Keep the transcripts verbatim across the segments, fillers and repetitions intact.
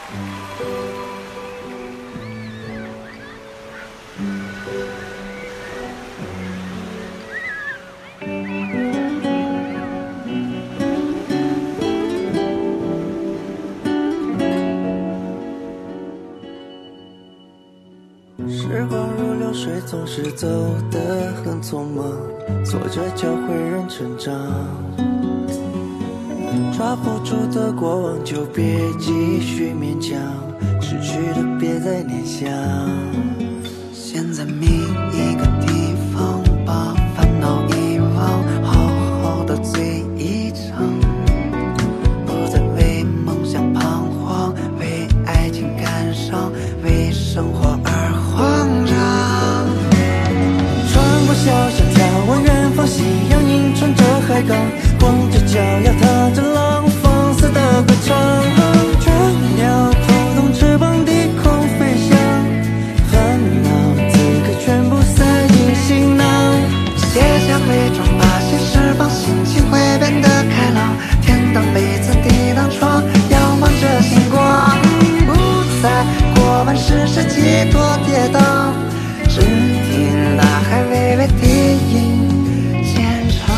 时光如流水，总是走得很匆忙，挫折教会人成长。抓不住的过往就别继续勉强，失去的别再念想。现在觅一个地方，把烦恼遗忘，好好的醉一场，不再为梦想彷徨，为爱情感伤，为生活而慌张。穿过小巷，眺望远方，夕阳映衬着海港，光着脚丫踏着浪，放肆的歌唱。倦鸟扑动翅膀，低空飞翔，烦恼此刻全部塞进行囊。卸下伪装，把心释放，心情会变得开朗。天当被子，地当床，仰望着星光，不再过问世事几多跌宕，只听大海微微低吟浅唱。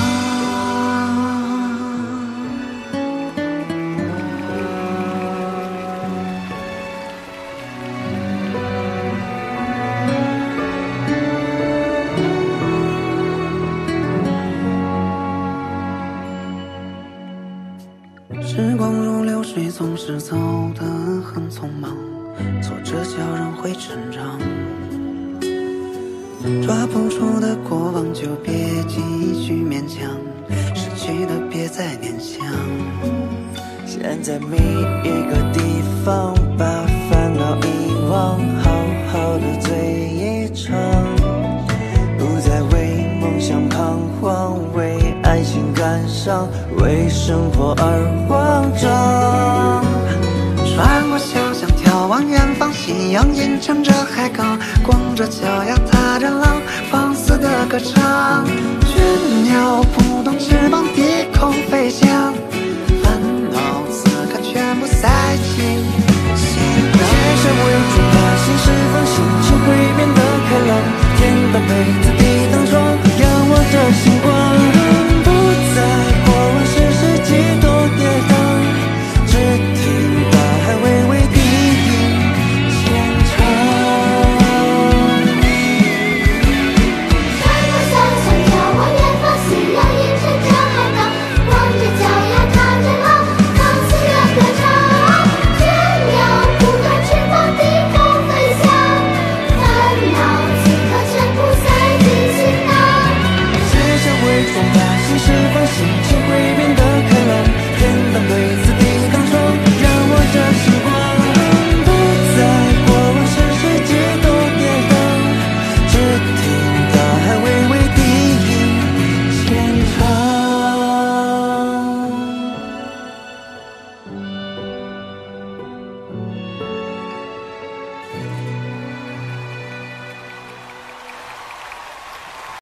时光如流水，总是走得很匆忙，挫折教人会成长。抓不住的过往就别继续勉强，失去的别再念想。现在觅一个地方，把烦恼遗忘，好好的醉一场，不再为梦想彷徨，为爱情感伤，为生活而慌张。穿过小巷，眺望远方，夕阳映衬着海港，光着脚丫踏着浪，放肆的歌唱。倦鸟扑动翅膀，低空飞翔。